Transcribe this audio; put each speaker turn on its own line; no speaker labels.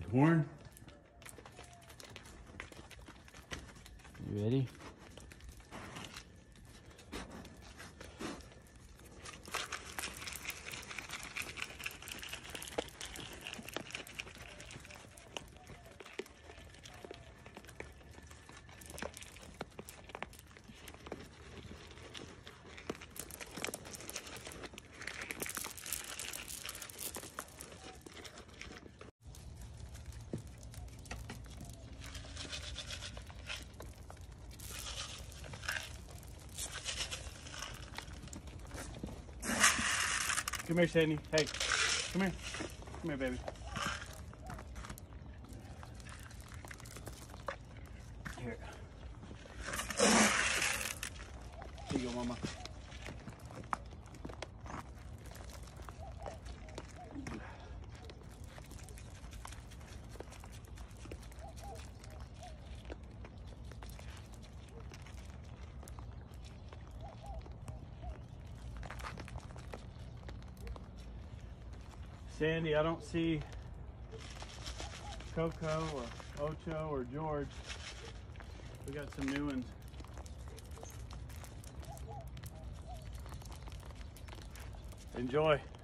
Horn. You ready? Come here, Sydney. Hey, come here. Come here, baby. Here. Here you go, mama. Sandy, I don't see Coco or Ocho or George. We got some new ones. Enjoy.